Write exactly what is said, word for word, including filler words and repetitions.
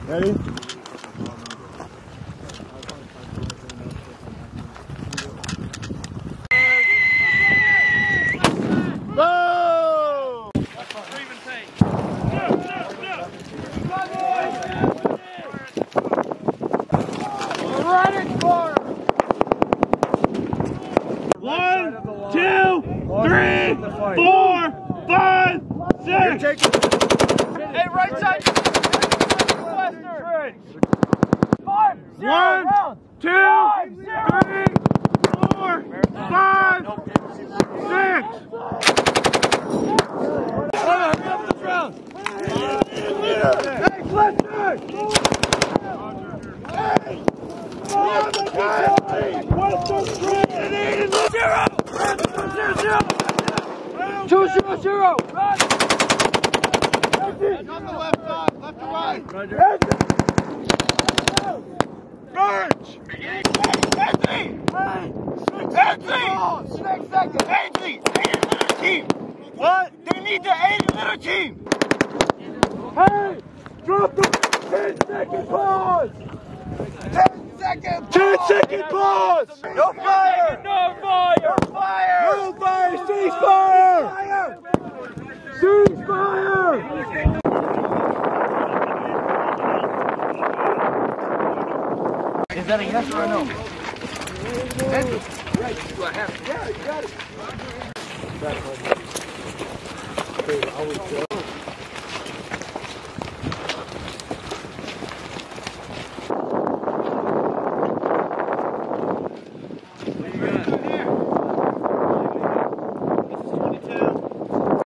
Ready? Go! One, two, three, four, five, six. Hey, right side. Five, zero, One, round. two, Five, zero. three, four, five, six. Hurry up this round. Hey, Fletcher! Hey! Western Street! Zero! Zero, zero! Two, zero, zero! Run! On the left side, left to right! Roger. March! Anthony! Anthony! Six seconds! Anthony! Aid a little team! What? They need to aid a little team! Hey! Drop the ten second pause! ten second pause! ten second pause! No fire! No fire! No fire! No fire! Cease fire! Cease fire! Is that a yes or a no? Right, do I have? Yeah, you got it.